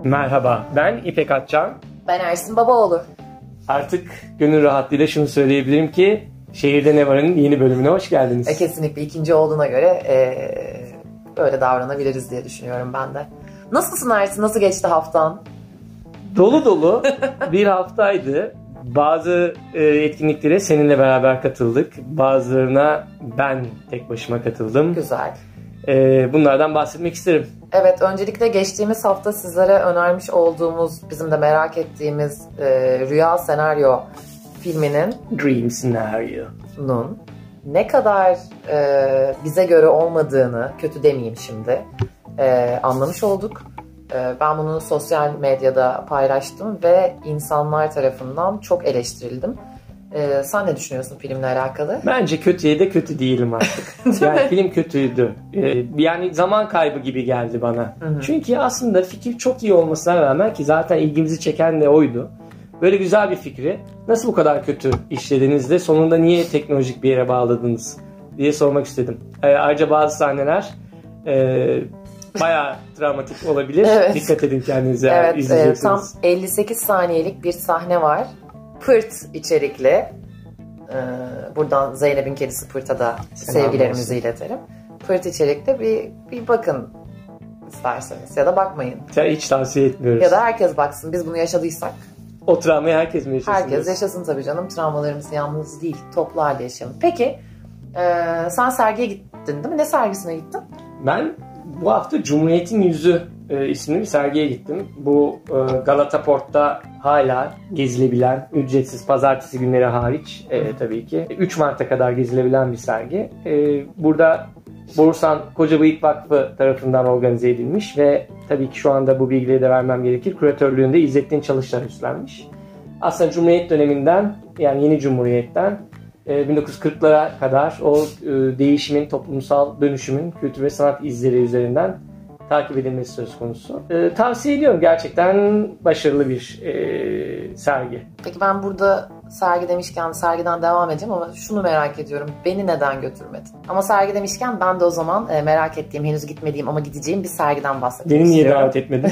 Merhaba, ben İpek Atcan. Ben Ersin Babaoğlu. Artık gönül rahatlığıyla şunu söyleyebilirim ki Şehirde Ne Var'ın yeni bölümüne hoş geldiniz. Kesinlikle ikinci olduğuna göre böyle davranabiliriz diye düşünüyorum ben de. Nasılsın Ersin? Nasıl geçti haftan? Dolu dolu bir haftaydı. Bazı etkinliklere seninle beraber katıldık. Bazılarına ben tek başıma katıldım. Güzel. Bunlardan bahsetmek isterim. Evet, öncelikle geçtiğimiz hafta sizlere önermiş olduğumuz, bizim de merak ettiğimiz Rüya Senaryo filminin Dream Scenario'nun ne kadar bize göre olmadığını, kötü demeyeyim şimdi, anlamış olduk. Ben bunu sosyal medyada paylaştım ve insanlar tarafından çok eleştirildim. Sen ne düşünüyorsun filmle alakalı? Bence kötüye de kötü değilim artık. Yani film kötüydü. Yani zaman kaybı gibi geldi bana. Hı-hı. Çünkü aslında fikir çok iyi olmasına rağmen, ki zaten ilgimizi çeken de oydu. Böyle güzel bir fikri nasıl bu kadar kötü işlediniz de sonunda niye teknolojik bir yere bağladınız diye sormak istedim. Ayrıca bazı sahneler bayağı travmatik olabilir. Evet. Dikkat edin kendinize. Evet, tam 58 saniyelik bir sahne var. Pırt içerikli. Buradan Zeynep'in kedisi Pırt'a da sevgilerimizi iletelim. Pırt içerikli bir bakın isterseniz, ya da bakmayın. Hiç tavsiye etmiyoruz. Ya da herkes baksın. Biz bunu yaşadıysak. O travmayı herkes mi yaşasın? Herkes yaşasın tabii canım. Travmalarımız yalnız değil. Toplu halde yaşayalım. Peki sen sergiye gittin değil mi? Ne sergisine gittin? Ben bu hafta Cumhuriyet'in Yüzü isimli bir sergiye gittim. Bu Galata Port'ta hala gezilebilen, ücretsiz, pazartesi günleri hariç tabii ki 3 Mart'a kadar gezilebilen bir sergi. Burada Borusan Kocabıyık Vakfı tarafından organize edilmiş ve tabii ki şu anda bu bilgileri de vermem gerekir. Küratörlüğünde İzzettin Çalışlar üstlenmiş. Aslında Cumhuriyet döneminden, yani yeni Cumhuriyet'ten 1940'lara kadar o değişimin, toplumsal dönüşümün kültür ve sanat izleri üzerinden takip edilmesi söz konusu. Tavsiye ediyorum. Gerçekten başarılı bir sergi. Peki ben burada sergi demişken sergiden devam edeceğim ama şunu merak ediyorum. Beni neden götürmedin? Ama sergi demişken ben de o zaman merak ettiğim, henüz gitmediğim ama gideceğim bir sergiden bahsetmek istiyorum. Beni niye davet etmedin?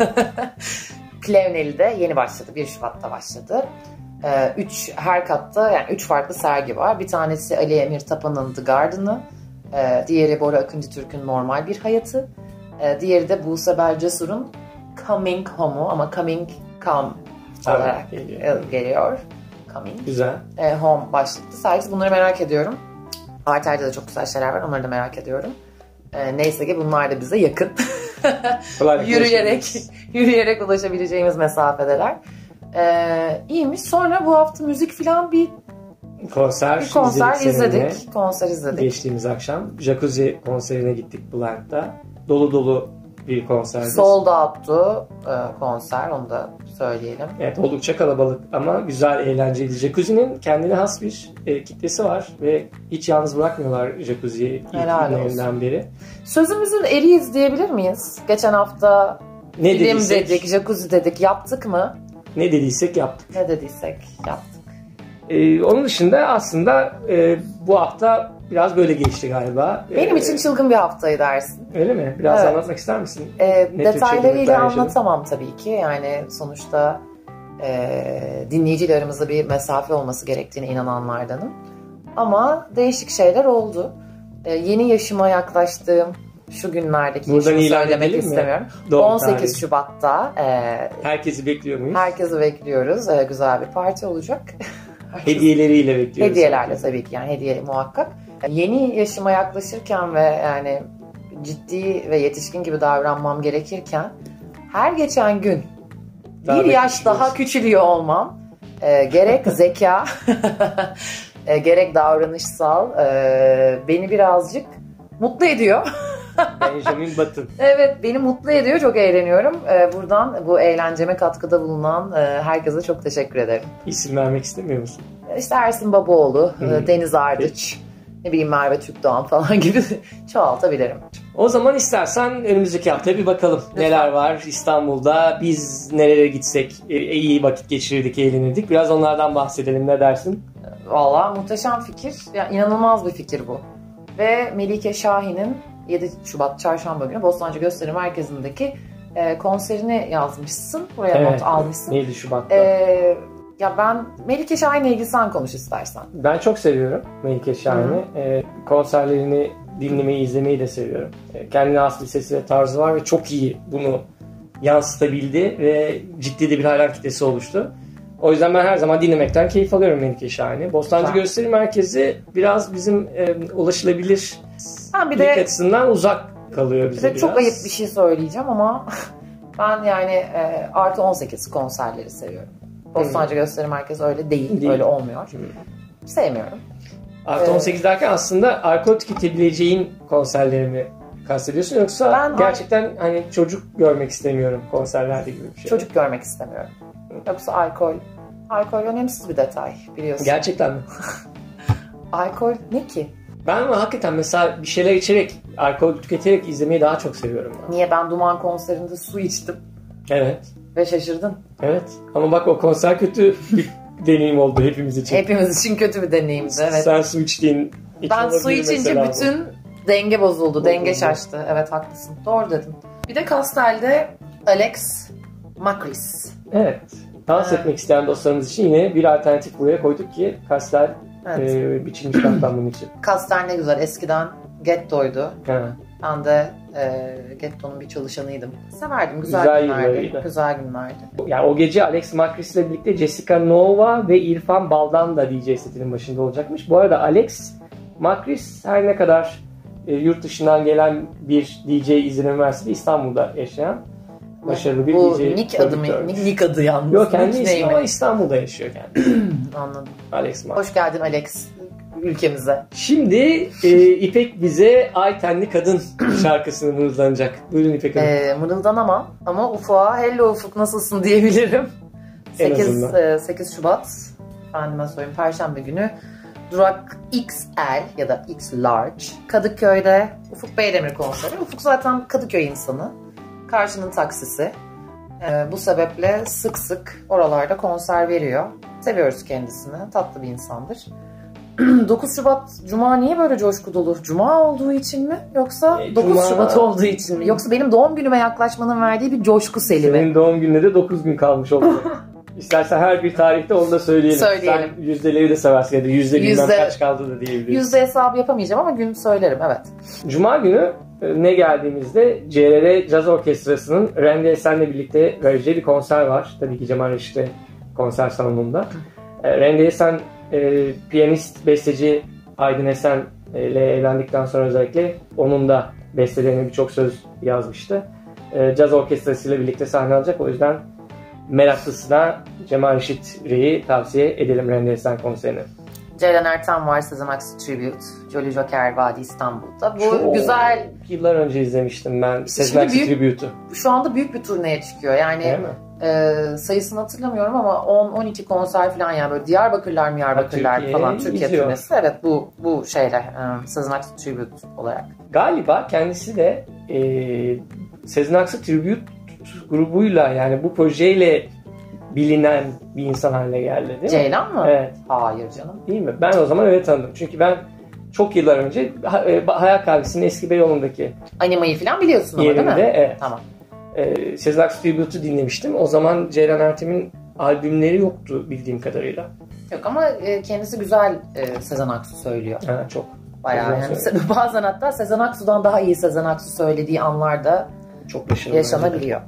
Plevneli'de yeni başladı. 1 Şubat'ta başladı. 3 her katta, yani 3 farklı sergi var. Bir tanesi Ali Emir Tapan'ın The Garden'ı. Diğeri Bora Akıncı Türk'ün Normal Bir Hayatı. Diğeri de Buse Belcesur'un Coming Home'u, ama Coming Come olarak geliyor. Coming. Güzel. Home başlıklı sergisi. Bunları merak ediyorum. Arter'de de çok güzel şeyler var. Onları da merak ediyorum. Neyse ki bunlar da bize yakın. yürüyerek ulaşabileceğimiz mesafedeler. İyiymiş. Sonra bu hafta müzik filan bir konser izledik. Geçtiğimiz akşam Jacuzzi konserine gittik Bülent'te. Dolu dolu bir konserdi. Sold out'tu konser, onu da söyleyelim. Evet, oldukça kalabalık ama güzel, eğlenceli. Jacuzzi'nin kendine has bir kitlesi var ve hiç yalnız bırakmıyorlar Jacuzzi'yi ilk günlerinden beri. Sözümüzün eriyiz diyebilir miyiz? Geçen hafta film dedik, Jacuzzi dedik. Yaptık mı? Ne dediysek yaptık. Onun dışında aslında bu hafta biraz böyle geçti galiba. Benim için çılgın bir haftaydı dersin. Öyle mi? Biraz anlatmak ister misin? Detaylarıyla anlatamam tabii ki. Yani sonuçta dinleyiciyle aramızda bir mesafe olması gerektiğine inananlardanım. Ama değişik şeyler oldu. Yeni yaşıma yaklaştığım şu günlerdeki yaşımı söylemek istemiyorum. 18 Şubat'ta. Herkesi bekliyor muyuz? Herkesi bekliyoruz. Güzel bir parti olacak. Hediyeleriyle bekliyoruz. Hediyelerle tabii ki, yani hediye muhakkak. Yeni yaşıma yaklaşırken ve yani ciddi ve yetişkin gibi davranmam gerekirken her geçen gün bir yaş daha küçülüyor olmam, gerek zeka gerek davranışsal beni birazcık mutlu ediyor. Benjamin Button. Evet, beni mutlu ediyor. Çok eğleniyorum. Buradan bu eğlenceme katkıda bulunan herkese çok teşekkür ederim. İsim vermek istemiyor musun? İşte Ersin Babaoğlu, Deniz Ardıç, ne bileyim Merve Türkdoğan falan gibi çoğaltabilirim. O zaman istersen önümüzdeki haftaya bir bakalım. Lütfen. Neler var İstanbul'da, biz nerelere gitsek iyi vakit geçirirdik, eğlenirdik. Biraz onlardan bahsedelim, ne dersin? Valla muhteşem fikir. Yani inanılmaz bir fikir bu. Ve Melike Şahin'in 7 Şubat Çarşamba günü Bostancı Gösteri Merkezi'ndeki konserini yazmışsın. Buraya not almışsın. 7 Şubat'ta. Ya ben Melike Şahin'le ilgili sen konuş istersen. Ben çok seviyorum Melike Şahin'i. Konserlerini dinlemeyi, izlemeyi de seviyorum. Kendine has bir sesi ve tarzı var ve çok iyi bunu yansıtabildi ve ciddi de bir hayran kitlesi oluştu. O yüzden ben her zaman dinlemekten keyif alıyorum Melike Şahin'i. Bostancı Gösteri Merkezi biraz bizim ulaşılabilir açısından uzak kalıyor bize biraz. Çok ayıp bir şey söyleyeceğim ama ben yani artı 18 konserleri seviyorum. Bostancı Gösteri Merkezi öyle değil. Öyle olmuyor. Sevmiyorum. Artı 18 derken aslında alkol tüketebileceğin konserlerimi kastediyorsun yoksa ben gerçekten hani çocuk görmek istemiyorum konserlerde gibi bir şey. Çocuk görmek istemiyorum. Yoksa alkol önemsiz bir detay biliyorsun. Gerçekten mi? Alkol ne ki? Ben ama hakikaten mesela bir şeyler içerek, alkol tüketerek izlemeyi daha çok seviyorum. Ya. Niye? Ben Duman konserinde su içtim. Evet. Ve şaşırdın. Evet. Ama bak o konser kötü bir deneyim oldu hepimiz için. Hepimiz için kötü bir deneyimdi. Evet. Sen su içtiğin... Ben su içince bütün denge bozuldu. Denge şaştı. Evet haklısın. Doğru dedin. Bir de Castell'de Alex Macris. Evet. Dans etmek isteyen dostlarımız için yine bir alternatif buraya koyduk ki Castell biçilmiş kaptan bunun için. Castell ne güzel. Eskiden Getto'ydu. Ha. Ben de Getto'nun bir çalışanıydım. Severdim. Güzel günlerdi. Güzel günlerdi. Yani o gece Alex Macris ile birlikte Jessica Nova ve İrfan Baldan da DJ setinin başında olacakmış. Bu arada Alex Macris her ne kadar yurt dışından gelen bir DJ izlenimi verse de İstanbul'da yaşayan başarılı bir bu DJ. Bu Nick adı mı? Nick adı yalnız. Yok kendi ismi ama İstanbul'da yaşıyor kendisi. Anladım. Alex Macris. Hoş geldin Alex ülkemize. Şimdi İpek bize Ay Tenli Kadın şarkısını mırıldanacak. Buyurun İpek Hanım. Mırıldanamam ama Ufuk'a hello Ufuk nasılsın diyebilirim. 8 Şubat efendime söyleyeyim Perşembe günü Durak XL ya da X Large Kadıköy'de Ufuk Beydemir konseri. Ufuk zaten Kadıköy insanı. Karşının taksisi. Bu sebeple sık sık oralarda konser veriyor. Seviyoruz kendisini. Tatlı bir insandır. 9 Şubat Cuma niye böyle coşku dolu? Cuma olduğu için mi? Yoksa 9 Şubat olduğu için mi? Yoksa benim doğum günüme yaklaşmanın verdiği bir coşku Selim'e. Senin doğum gününe de 9 gün kalmış oldu. İstersen her bir tarihte onu da söyleyelim. Sen yüzdeleri de seversin ya da bilmem kaç kaldı da diyebiliriz. Yüzde hesabı yapamayacağım ama gün söylerim evet. Cuma günü ne geldiğimizde CRR Caz Orkestrası'nın Randy Esen'le birlikte vereceği bir konser var. Tabii ki Cemal Reşit'te konser salonunda. Randy Esen piyanist, besteci Aydın Esen ile evlendikten sonra özellikle onun da bestelerine birçok söz yazmıştı. Caz Orkestrası ile birlikte sahne alacak. O yüzden meraklısına Cemal Reşit Rey'i tavsiye edelim Randy Esen konserini. Ceylan Ertem var, Sezen Aksu Tribute, Jolly Joker Vadi İstanbul'da. Bu çok güzel. Yıllar önce izlemiştim ben Sezen Aksu Tribute'u. Şu anda büyük bir turneye çıkıyor. Yani sayısını hatırlamıyorum ama 10-12 konser falan yani böyle Diyarbakırlar falan Türkiye turnesi. Evet bu şeyle Sezen Aksu Tribute olarak. Galiba kendisi de Sezen Aksu Tribute grubuyla yani bu projeyle bilinen bir insan haline geldi değil mi? Ceylan mı? Evet. Hayır canım. Değil mi? Ben o zaman öyle tanıdım. Çünkü ben çok yıllar önce Hayal Kahvesi'nin eski Beyoğlu'ndaki animayı falan biliyorsun ama değil mi? Evet. Tamam. Sezen Aksu Tribute'u dinlemiştim. O zaman Ceylan Ertem'in albümleri yoktu bildiğim kadarıyla. Yok ama kendisi güzel Sezen Aksu söylüyor. Ha, çok. Bayağı yani. Bazen hatta Sezen Aksu'dan daha iyi Sezen Aksu söylediği anlarda çok yaşanabiliyor.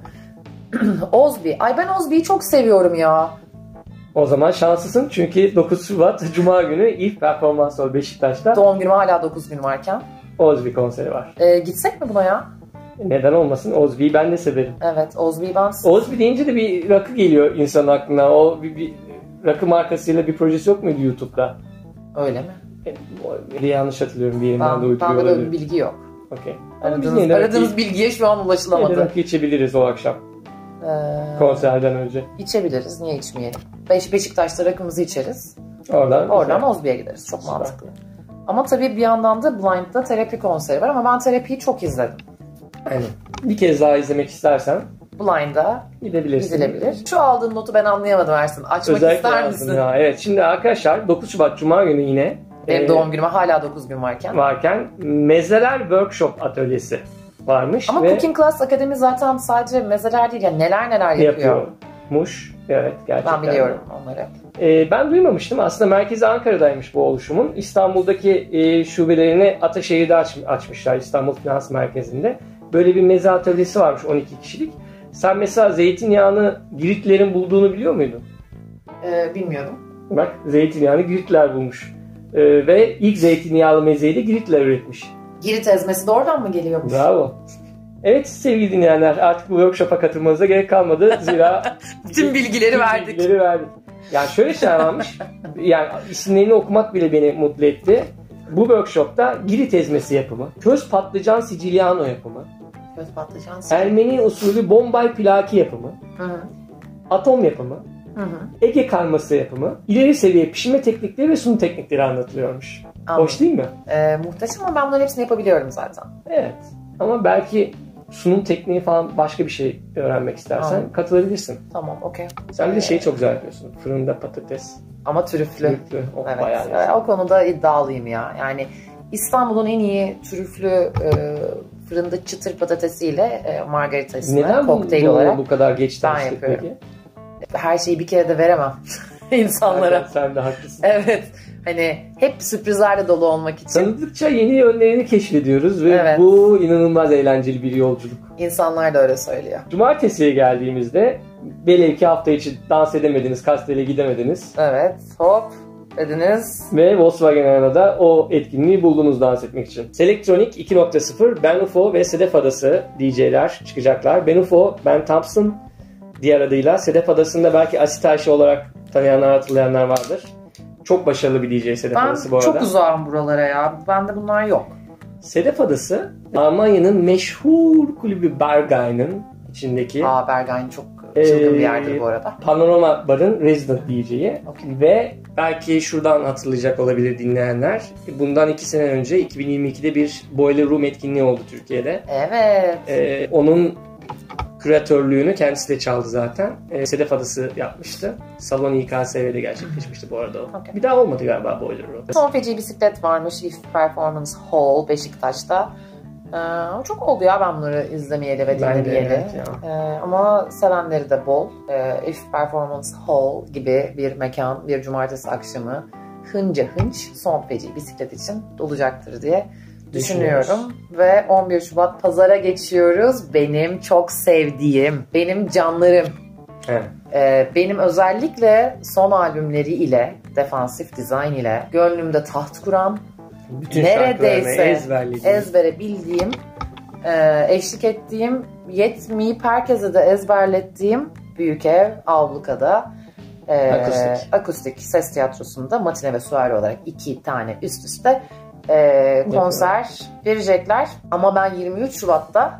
Ozbi. Ay ben Ozbi'yi çok seviyorum ya. O zaman şanslısın çünkü 9 Şubat Cuma günü ilk performans var Beşiktaş'ta. Doğum günüm hala 9 gün varken. Ozbi konseri var. Gitsek mi buna ya? Neden olmasın? Ozbi'yi ben de severim. Evet, Ozbi'yi ben... Ozbi deyince de bir rakı geliyor insanın aklına. O bir rakı markasıyla bir projesi yok muydu YouTube'da? Öyle mi? Yanlış hatırlıyorum bir yerimden de uyduruyor. Ben de öyle bir bilgi yok. Okay. Aradığınız bilgiye şu an ulaşılamadı. Rakı içebiliriz o akşam. Konserden önce. İçebiliriz. Niye içmeyelim? Beşiktaş'ta rakımızı içeriz. Oradan Ozbi'ye gideriz. Çok mantıklı. Ama tabii bir yandan da Blind'da terapi konseri var ama ben terapiyi çok izledim. Yani bir kez daha izlemek istersen Blind'a gidilebilir. Şu aldığın notu ben anlayamadım Ersin. Açmak özellikle ister misin? Ya. Evet. Şimdi arkadaşlar 9 Şubat Cuma günü yine benim doğum günüme hala 9 gün varken Mezreler Workshop Atölyesi varmış. Ama Cooking Class Akademi zaten sadece mezeler değil, yani neler yapıyor. Yapıyormuş. Evet, gerçekten. Ben biliyorum onları. Ben duymamıştım. Aslında merkezi Ankara'daymış bu oluşumun. İstanbul'daki şubelerini Ataşehir'de açmışlar, İstanbul Finans Merkezi'nde. Böyle bir meze atölyesi varmış, 12 kişilik. Sen mesela zeytinyağını Giritlerin bulduğunu biliyor muydun? Bilmiyordum. Bak, zeytinyağını Giritler bulmuş. Ve ilk zeytinyağlı mezeyi de Giritler üretmiş. Girit ezmesi de oradan mı geliyormuş? Bravo. Evet sevgili dinleyenler, artık bu workshop'a katılmanıza gerek kalmadı. Zira bütün bilgileri verdik. Yani şöyle şeyler varmış. Yani isimlerini okumak bile beni mutlu etti. Bu workshop'ta Girit ezmesi yapımı, köz patlıcan siciliano yapımı, köz patlıcan Ermeni usulü bombay plaki yapımı, Hı-hı. atom yapımı, Hı-hı. Ege karması yapımı, ileri seviye pişirme teknikleri ve sunum teknikleri anlatılıyormuş. Anladım. Hoş değil mi? Muhteşem, ama ben bunların hepsini yapabiliyorum zaten. Evet. Ama belki sunum tekniği falan başka bir şey öğrenmek istersen katılabilirsin. Tamam, okey. Sen bir de şeyi çok güzel yapıyorsun. Fırında patates. Ama trüflü. O evet. bayağı o konuda iddialıyım ya. Yani İstanbul'un en iyi trüflü fırında çıtır patatesiyle margaritasını kokteyl olarak bu kadar geç ben yapıyorum. Peki? Her şeyi bir kere de veremem insanlara. Evet, sen de haklısın. Evet. Hani hep sürprizlerle dolu olmak için. Tanıdıkça yeni yönlerini keşfediyoruz ve bu inanılmaz eğlenceli bir yolculuk. İnsanlar da öyle söylüyor. Cumartesiye geldiğimizde velev ki hafta içi dans edemediniz, Kastel'e gidemediniz. Evet, hop dediniz. Ve Volkswagen Arena'da o etkinliği buldunuz dans etmek için. Selectronic 2.0, Ben Ufo ve Sedef Adası DJ'ler çıkacaklar. Ben Ufo, Ben Thompson diğer adıyla. Sedef Adası'nda belki Asit Ayşe olarak tanıyanlar, hatırlayanlar vardır. Çok başarılı bir DJ Sedef Adası bu arada. Ben çok uzağım buralara ya. Bende bunlar yok. Sedef Adası, Almanya'nın meşhur kulübü Berghain'in içindeki. Berghain çok çılgın bir yerdir bu arada. Panorama Bar'ın resident DJ'yi. Ve belki şuradan hatırlayacak olabilir dinleyenler. Bundan 2 sene önce 2022'de bir Boiler Room etkinliği oldu Türkiye'de. Evet. Onun küratörlüğünü kendisi de çaldı zaten. Sedef Adası yapmıştı. Salon İKSV'de gerçekleşmişti bu arada o. Okay. Bir daha olmadı galiba Boiler Room. Son feci bisiklet varmış If Performance Hall Beşiktaş'ta. Çok oldu ya ben bunları izlemeyeli ve dinlemeyeli. Ama sevenleri de bol. If Performance Hall gibi bir mekan, bir cumartesi akşamı hınca hınç son feci bisiklet için olacaktır diye düşünüyorum. Ve 11 Şubat pazara geçiyoruz. Benim çok sevdiğim, benim canlarım. Benim özellikle son albümleri ile, Defensive Design ile gönlümde taht kuran, bütün neredeyse ezbere bildiğim, eşlik ettiğim, yetmeyip herkese de ezberlettiğim Büyük Ev Avluka'da akustik ses tiyatrosunda matine ve suari olarak 2 tane üst üste konser verecekler. Ama ben 23 Şubat'ta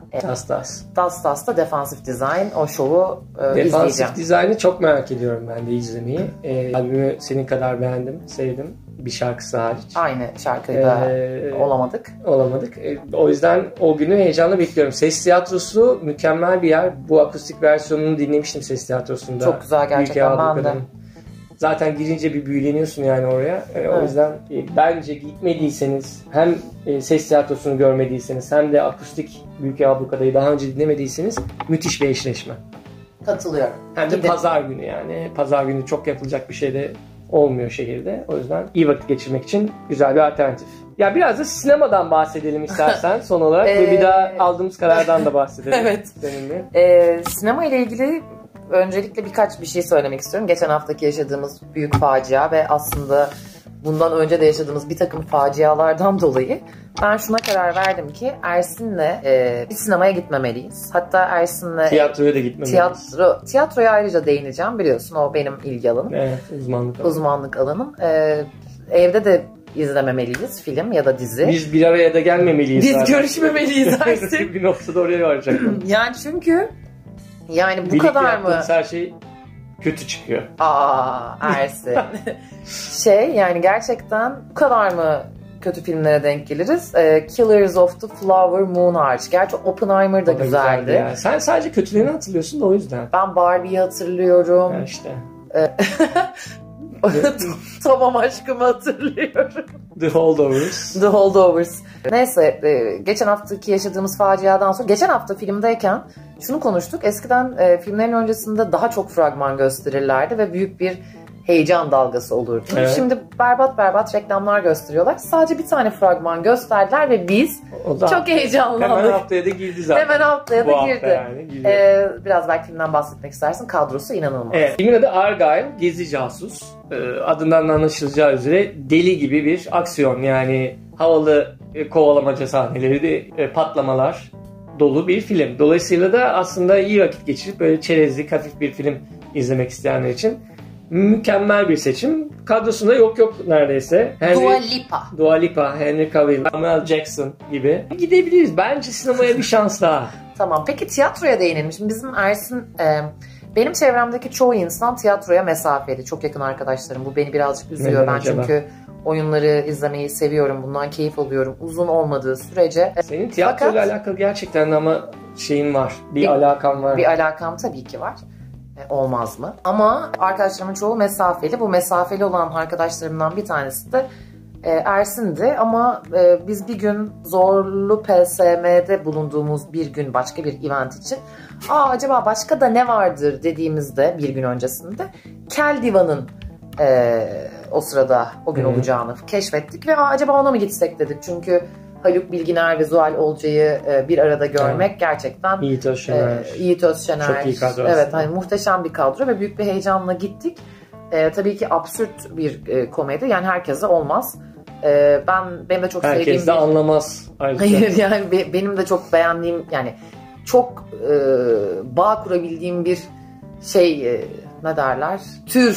Das Defensive Design o şovu izleyeceğim. Defensive Design'ı çok merak ediyorum ben de izlemeyi. Albümü senin kadar beğendim, sevdim. Bir şarkısı hariç. Aynı şarkıyı da olamadık. O yüzden o günü heyecanla bekliyorum. Ses tiyatrosu mükemmel bir yer. Bu akustik versiyonunu dinlemiştim ses tiyatrosunda. Çok güzel gerçekten, ben de. Zaten girince bir büyüleniyorsun yani oraya. O yüzden bence gitmediyseniz, hem ses tiyatrosunu görmediyseniz hem de akustik Büyük Ev Abluka'yı daha önce dinlemediyseniz müthiş bir eşleşme. Katılıyorum. Hem de pazar günü yani. Pazar günü çok yapılacak bir şey de olmuyor şehirde. O yüzden iyi vakit geçirmek için güzel bir alternatif. Ya biraz da sinemadan bahsedelim istersen son olarak. Ve bir daha aldığımız karardan da bahsedelim. Evet. Sinema ile ilgili öncelikle birkaç bir şey söylemek istiyorum. Geçen haftaki yaşadığımız büyük facia ve aslında bundan önce de yaşadığımız bir takım facialardan dolayı ben şuna karar verdim ki Ersin'le bir sinemaya gitmemeliyiz. Hatta Ersin'le tiyatroya da gitmemeliyiz. Tiyatroya ayrıca değineceğim, biliyorsun o benim ilgi alanım. Evet, uzmanlık alanım. Evde de izlememeliyiz film ya da dizi. Biz bir araya da gelmemeliyiz. Biz görüşmemeliyiz Ersin. Bir noktada oraya varacaktım. Yani çünkü bu birlikte kadar mı? Her şey kötü çıkıyor. Ersin. Yani gerçekten bu kadar mı kötü filmlere denk geliriz? Killers of the Flower Moon hariç. Gerçi Oppenheimer da güzeldi. Yani. Sen sadece kötülerini hatırlıyorsun da o yüzden. Ben Barbie'yi hatırlıyorum. Ya işte. Tamam aşkımı hatırlıyorum. The Holdovers. The Holdovers. Neyse, geçen haftaki yaşadığımız faciadan sonra, geçen hafta filmdeyken şunu konuştuk. Eskiden filmlerin öncesinde daha çok fragman gösterirlerdi ve büyük bir heyecan dalgası olurdu. Evet. Şimdi berbat reklamlar gösteriyorlar. Sadece bir tane fragman gösterdiler ve biz çok heyecanlandık. Hemen haftaya da girdi zaten. Hemen haftaya da girdi. Yani, biraz belki filmden bahsetmek istersin. Kadrosu inanılmaz. Evet. Filmin adı Argyle, gizli casus. Adından da anlaşılacağı üzere deli gibi bir aksiyon. Yani havalı kovalamaca sahneleri de patlamalar dolu bir film. Dolayısıyla da aslında iyi vakit geçirip böyle çerezlik, hafif bir film izlemek isteyenler için mükemmel bir seçim. Kadrosunda yok neredeyse. Dua Lipa, Henry Cavill, Samuel Jackson gibi. Gidebiliriz. Bence sinemaya bir şans daha. Tamam. Peki tiyatroya değinelim. Şimdi bizim Ersin, benim çevremdeki çoğu insan tiyatroya mesafeli. Çok yakın arkadaşlarım. Bu beni birazcık üzüyor. Ben çünkü oyunları izlemeyi seviyorum. Bundan keyif alıyorum. Uzun olmadığı sürece. Senin tiyatroyla alakalı gerçekten ama şeyin var. Bir alakan var. Bir alakam tabii ki var. Olmaz mı? Ama arkadaşlarımın çoğu mesafeli. Bu mesafeli olan arkadaşlarımdan bir tanesi de Ersin'di. Ama biz bir gün Zorlu PSM'de bulunduğumuz bir gün başka bir event için acaba başka da ne vardır dediğimizde bir gün öncesinde Kel Divan'ın o sırada o gün olacağını keşfettik ve acaba ona mı gitsek dedik. Çünkü Haluk Bilginer ve Zuhal Olcay'ı bir arada görmek gerçekten Yiğit Özşener. Çok iyi kadro. Evet, hani muhteşem bir kadro ve büyük bir heyecanla gittik. Tabii ki absürt bir komedi. Yani herkese olmaz. Benim de çok sevdiğim herkes de anlamaz. Hayır, yani benim de çok beğendiğim, yani çok bağ kurabildiğim bir şey, ne derler? Tür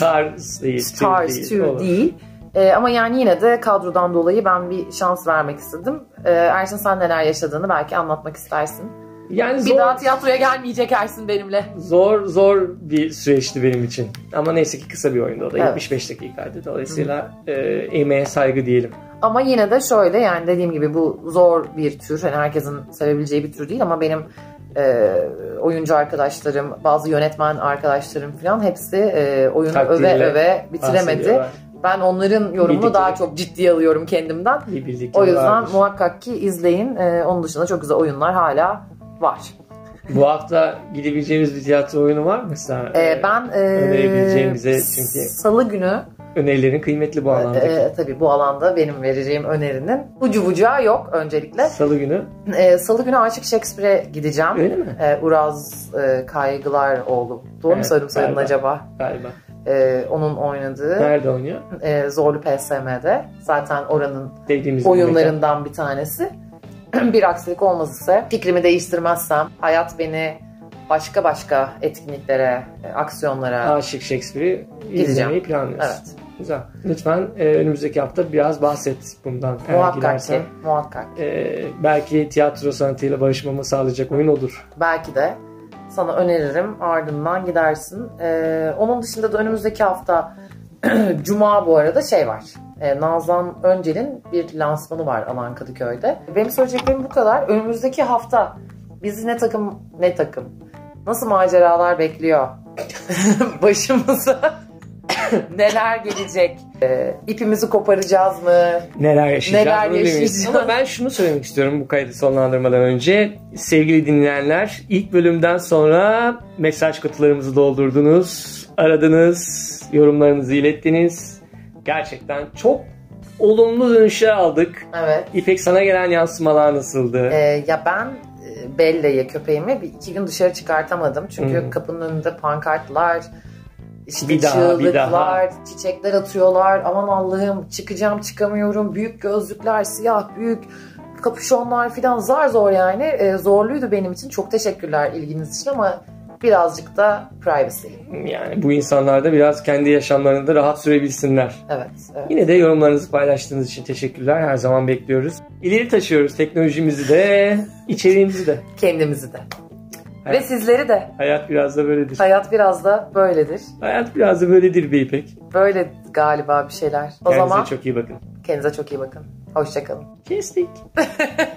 değil. Ama yani yine de kadrodan dolayı ben bir şans vermek istedim. Ersin, sen neler yaşadığını belki anlatmak istersin. Yani bir daha tiyatroya gelmeyecek Ersin benimle. Zor bir süreçti benim için. Ama neyse ki kısa bir oyundu o da. Evet. 75 dakikaydı. Dolayısıyla emeğe saygı diyelim. Ama yine de şöyle, yani dediğim gibi bu zor bir tür. Yani herkesin sevebileceği bir tür değil ama benim oyuncu arkadaşlarım, bazı yönetmen arkadaşlarım falan hepsi oyunu öve bitiremedi. Ben onların yorumunu daha çok ciddiye alıyorum kendimden. O yüzden muhakkak ki izleyin. Onun dışında çok güzel oyunlar hala var. Bu hafta gidebileceğimiz bir tiyatro oyunu var mı mesela? Ben önerebileceğimize, çünkü Salı günü önerilerin kıymetli bu alanda. Tabii bu alanda benim vereceğim önerinin ucu bucağı yok öncelikle. Salı günü? Salı günü Aşık Shakespeare'e gideceğim. Öyle mi? Uraz Kaygılaroğlu. Doğru mu söyledim soyadını acaba? Galiba. Onun oynadığı. Nerede oynuyor? Zorlu PSM'de. Zaten oranın dediğimiz oyunlarından bir tanesi. Bir aksilik olmaz ise, fikrimi değiştirmezsem, hayat beni başka etkinliklere, aksiyonlara Aşık Shakespeare'i izlemeyi planlıyorsun. Evet. Güzel. Lütfen önümüzdeki hafta biraz bahset bundan. Muhakkak. Belki tiyatro sanatıyla barışmamı sağlayacak oyun olur. Belki de sana öneririm, ardından gidersin. Onun dışında da önümüzdeki hafta Cuma bu arada var. Nazan Öncel'in bir lansmanı var Alan Kadıköy'de. Benim söyleyeceklerim bu kadar. Önümüzdeki hafta bizi ne takım nasıl maceralar bekliyor? Başımıza neler gelecek? İpimizi koparacağız mı? Neler yaşayacağız? Ama ben şunu söylemek istiyorum bu kaydı sonlandırmadan önce. Sevgili dinleyenler, ilk bölümden sonra mesaj kutularımızı doldurdunuz, aradınız, yorumlarınızı ilettiniz. Gerçekten çok olumlu dönüşler aldık. Evet. İpek, sana gelen yansımalar nasıldı? Ya ben Bella'yı, köpeğimi 2 gün dışarı çıkartamadım. Çünkü kapının önünde pankartlar, işte çığlıklar, çiçekler atıyorlar. Aman Allah'ım, çıkamıyorum. Büyük gözlükler, siyah büyük kapüşonlar falan, zor yani. Zorluydu benim için. Çok teşekkürler ilginiz için ama birazcık da privacy. Yani bu insanlar da biraz kendi yaşamlarında rahat sürebilsinler. Evet. Yine de yorumlarınızı paylaştığınız için teşekkürler. Her zaman bekliyoruz. İleri taşıyoruz teknolojimizi de, içeriğimizi de. Kendimizi de. Ve sizleri de. Hayat biraz da böyledir. Hayat biraz da böyledir be İpek. Böyle galiba bir şeyler. Kendinize çok iyi bakın. Kendinize çok iyi bakın. Hoşçakalın. Kestik.